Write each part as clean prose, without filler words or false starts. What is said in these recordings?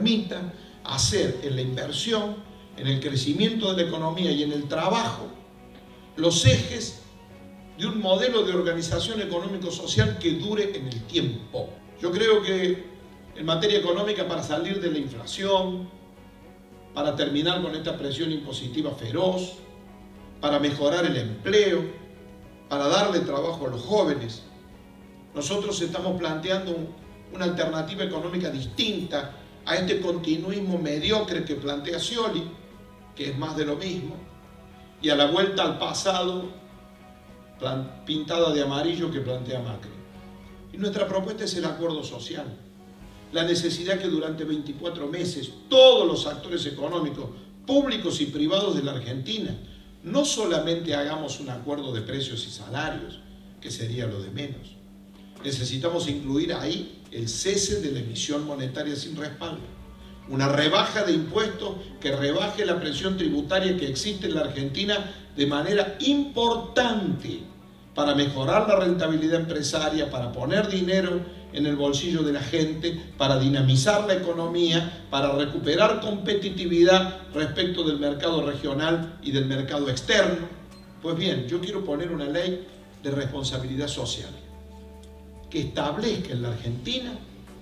permita hacer en la inversión, en el crecimiento de la economía y en el trabajo los ejes de un modelo de organización económico-social que dure en el tiempo. Yo creo que en materia económica, para salir de la inflación, para terminar con esta presión impositiva feroz, para mejorar el empleo, para darle trabajo a los jóvenes, nosotros estamos planteando una alternativa económica distinta a este continuismo mediocre que plantea Scioli, que es más de lo mismo, y a la vuelta al pasado pintada de amarillo que plantea Macri. Y nuestra propuesta es el acuerdo social, la necesidad que durante 24 meses todos los actores económicos, públicos y privados de la Argentina, no solamente hagamos un acuerdo de precios y salarios, que sería lo de menos. Necesitamos incluir ahí el cese de la emisión monetaria sin respaldo, una rebaja de impuestos que rebaje la presión tributaria que existe en la Argentina de manera importante para mejorar la rentabilidad empresaria, para poner dinero en el bolsillo de la gente, para dinamizar la economía, para recuperar competitividad respecto del mercado regional y del mercado externo. Pues bien, yo quiero poner una ley de responsabilidad social que establezca en la Argentina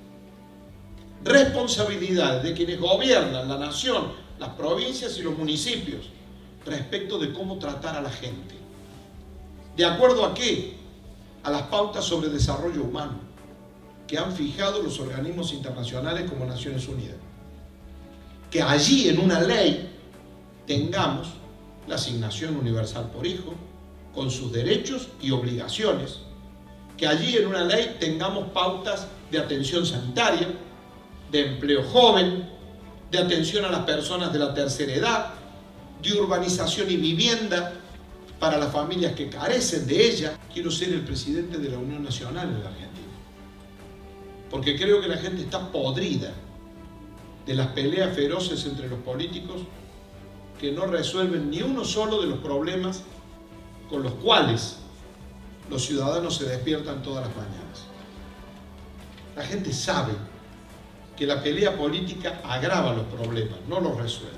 responsabilidades de quienes gobiernan la nación, las provincias y los municipios respecto de cómo tratar a la gente. ¿De acuerdo a qué? A las pautas sobre desarrollo humano que han fijado los organismos internacionales como Naciones Unidas. Que allí en una ley tengamos la asignación universal por hijo, con sus derechos y obligaciones. Que allí en una ley tengamos pautas de atención sanitaria, de empleo joven, de atención a las personas de la tercera edad, de urbanización y vivienda para las familias que carecen de ella. Quiero ser el presidente de la Unión Nacional en la Argentina, porque creo que la gente está podrida de las peleas feroces entre los políticos que no resuelven ni uno solo de los problemas con los cuales los ciudadanos se despiertan todas las mañanas. La gente sabe que la pelea política agrava los problemas, no los resuelve.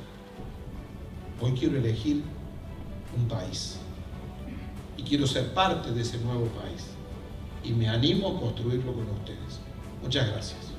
Hoy quiero elegir un país y quiero ser parte de ese nuevo país y me animo a construirlo con ustedes. Muchas gracias.